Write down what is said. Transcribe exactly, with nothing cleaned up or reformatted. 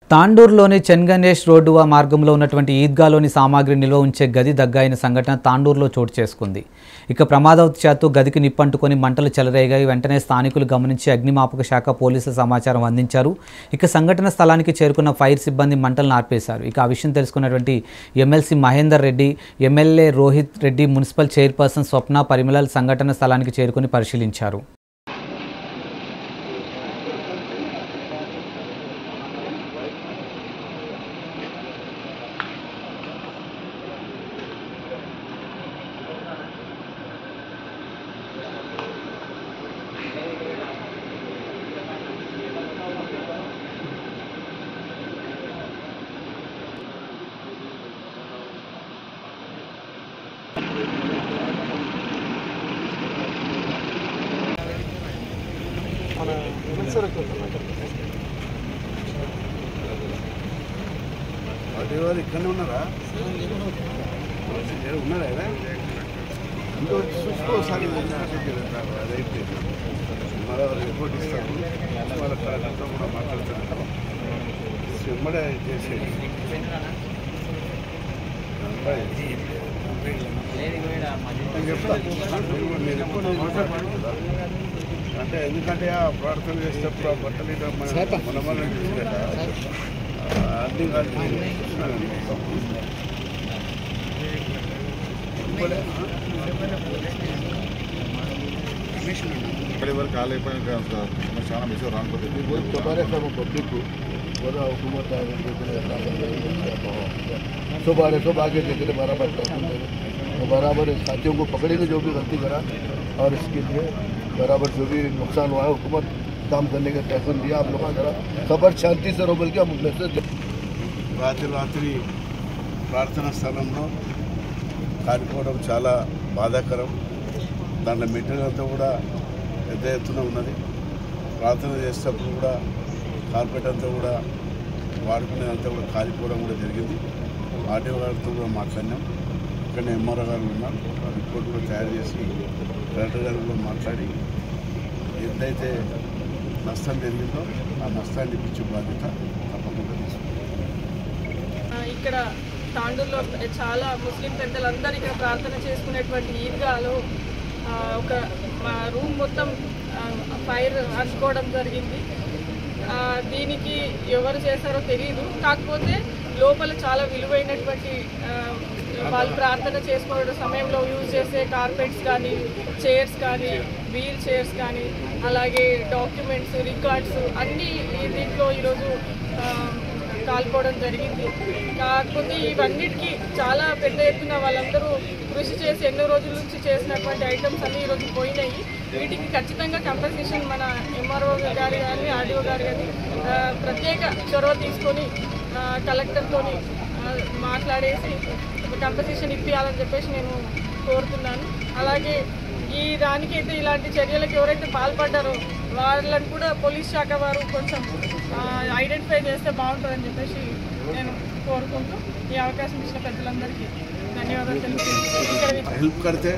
తాండూరులోని చెన్గణేష్ road మార్గంలో ఉన్నటువంటి ఈద్గాలోని సామాగ్రి నిల్వ ఉంచే గది దగ్గైన సంఘటన తాండూరులో చోటు చేసుకుంది. ఇక ప్రమాదవశాత్తు గదికి నిప్పంటుకొని మంటలు చెలరేగాయి. వెంటనే స్థానికులు గమనించి అగ్నిమాపక శాఖ పోలీసులు సమాచారం అందించారు. ఇక సంఘటన స్థలానికి చేరుకున్న ఫైర్ సిబ్బంది మంటలను ఆర్పేశారు. ఇక ఆ విషయం తెలుసుకున్నటువంటి MLC Mahender Reddy, MLA Rohit Reddy, municipal chairperson Swapna Parimala సంఘటన స్థలానికి చేరుకుని పరిశీలించారు. వాటి ఇక్కడనే ఉన్నారా ఉన్నారా ఇంకో చూసుకోసారి అదైతే మళ్ళీ రిపోర్ట్ ఇస్తారు. వాళ్ళ కార్యక్రమం కూడా మాట్లాడుతున్నారు. వెంబడే చేసేది నేను ఎప్పుడు మాట్లాడుతున్నా అంటే ఎందుకంటే ఆ ప్రార్థన చేసేటప్పుడు ఆ బట్టలు మన మన అన్ని ఇప్పటి వరకు ఆలైపోయిన చాలా మిషన్ రాకపోతుంది. पब्लिक को पूरा हुकूमत सुबह सुबह आगे देखने बराबर तो बराबर साथियों को पकड़ेंगे जो भी गलती करा और इसके लिए बराबर जो भी नुकसान हुआ है हुकूमत काम करने का फैसला दिया. आप लोगों का खबर शांति से रो बल्कि हम मैसेज రాత్రి రాత్రి ప్రార్థనా స్థలంలో కాలిపోవడం చాలా బాధాకరం. దాంట్లో మెటీరియల్ అంతా కూడా పెద్ద ఎత్తున ఉన్నది. ప్రార్థన చేసేటప్పుడు కూడా కార్పెట్ అంతా కూడా వాడుకునేదంతా కూడా కాలిపోవడం కూడా జరిగింది. ఆర్టీఓ గారితో కూడా మాట్లాడినాం. ఇక్కడ ఎంఆర్ఓ గారు ఉన్నారు. రిపోర్ట్ కూడా తయారు చేసి కలెక్టర్ గారు కూడా మాట్లాడి ఎంతైతే నష్టం జరిగిందో ఆ నష్టాన్ని ఇప్పించే బాధ్యత తప్పకుండా తీసుకుంటాం. ఇక్కడ తాండూరులో చాలా ముస్లిం పెద్దలందరూ ఇక్కడ ప్రార్థన చేసుకునేటువంటి ఈద్గాలో ఒక రూమ్ మొత్తం ఫైర్ అంటుకోవడం జరిగింది. దీనికి ఎవరు చేశారో తెలియదు. కాకపోతే లోపల చాలా విలువైనటువంటి వాళ్ళు ప్రార్థన చేసుకోవడం సమయంలో యూజ్ చేసే కార్పెట్స్ కానీ, చైర్స్ కానీ, వీల్ చైర్స్ కానీ, అలాగే డాక్యుమెంట్స్, రికార్డ్స్ అన్నీ దీంట్లో ఈరోజు కాల్పోవడం జరిగింది. కాకపోతే ఇవన్నిటికీ చాలా పెద్ద ఎత్తున వాళ్ళందరూ కృషి చేసి ఎన్నో రోజుల నుంచి చేసినటువంటి ఐటమ్స్ అన్నీ ఈరోజు పోయినాయి. వీటికి ఖచ్చితంగా కంపెన్సేషన్ మన ఎంఆర్ఓ గారు కానీ, ఆర్డీఓ గారు కానీ ప్రత్యేక చొరవ తీసుకొని కలెక్టర్తో మాట్లాడేసి కంపెన్సేషన్ ఇప్పించాలని చెప్పేసి నేను కోరుతున్నాను. అలాగే ఈ దానికైతే ఇలాంటి చర్యలకు ఎవరైతే పాల్పడ్డారో వాళ్ళని కూడా పోలీస్ శాఖ వారు కొంచెం ఐడెంటిఫై చేస్తే బాగుంటుందని చెప్పేసి నేను కోరుకుంటూ ఈ అవకాశం ఇచ్చిన పెద్దలందరికీ ధన్యవాదాలు తెలుపుతున్నాను.